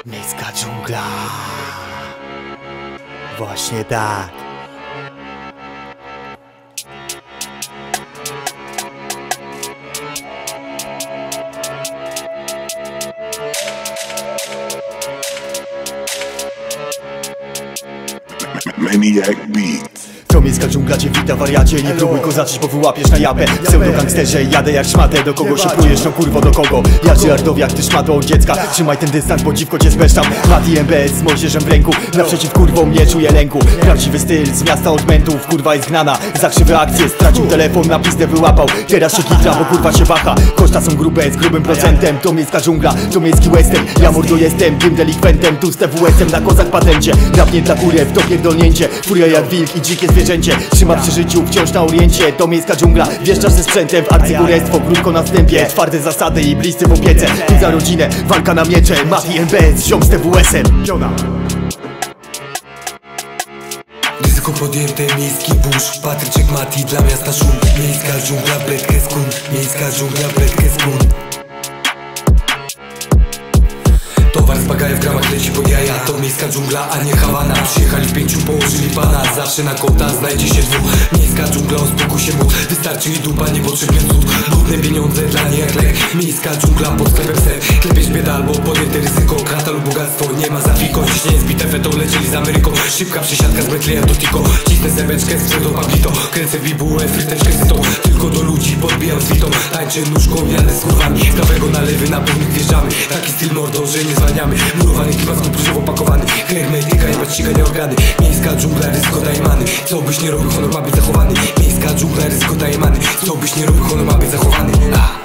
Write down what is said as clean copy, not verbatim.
Miejska dżungla. Właśnie tak. Maniac Beats. To miejska dżungla cię wita, wariacie. Nie próbuj go zacząć, bo wyłapiesz na japę. Pseudo-gangsterze, jadę jak szmatę. Do kogo się plujesz, no kurwo do kogo? Ja Ardowiak, ty szmato od dziecka. Trzymaj ten dystans, bo dziwko cię zbeszczam. Mati MBS z młodzieżem w ręku. Naprzeciw kurwom nie czuję lęku. Prawdziwy styl z miasta od mentów. Kurwa jest gnana, za krzywe akcje. Stracił telefon, na pizdę wyłapał. Teraz się kitra, bo kurwa się waha. Koszta są grube, z grubym procentem. To miejska dżungla, to miejski western. Ja mordo jestem tym delikwentem. Tu z TWS-em na kozak patencie. Drapnie dla kurew, to pierdolnięcie. Furia jak wilk i dzikie zwierzęcie. Trzyma przy życiu, wciąż na oriencie. To miejska dżungla, wjeżdżasz ze sprzętem. W akcji kurestwo, krótko na wstępie. Twarde zasady i bliscy w opiece. Tu za rodzinę, walka na miecze. Mati MBS, ziom z TWS-em. Ryzyko podjęte, miejski burz. Patryczek Mati, dla miasta szum. Miejska dżungla, bredkę skun. Miejska dżungla, bredkę skun. Towar z bagaja w gramach leci pod jaja. To miejska dżungla, a nie Hawana. Przyjechali w 5, położyli pana. Zawsze na kota znajdzie się 2. Miejska dżungla, uspokój się mód. Wystarczy i dupa, niepotrzebny cud. Brudne pieniądze dla niej jak lek. Miejska dżungla pod sklepem ser. Klepiesz bieda albo podjęte ryzyko. Krata lub bogactwo, nie ma zafikon. Ciśnienie zbite fetą, lecieli z Ameryką. Szybka przesiadka z Betleja do Tico. Cisnę zębeczkę z do Pablito. Kręcę w bibułę, fryteczkę sytą. Tylko do ludzi podbijam zwitą. Tańczę nóżką, jadę z kurwami. Z prawego na lewy, na pełnych wjeżdżamy. Taki styl mordo, że nie zwalniamy. Murowany klimat skrupużowo pakowany. Hermetyka, jebać ścigania organy. Miejska dżungla, ryzyko daje many. Co byś nie robił, honor ma być zachowany. Miejska dżungla, ryzyko daje many. Co byś nie robił, honor ma być zachowany.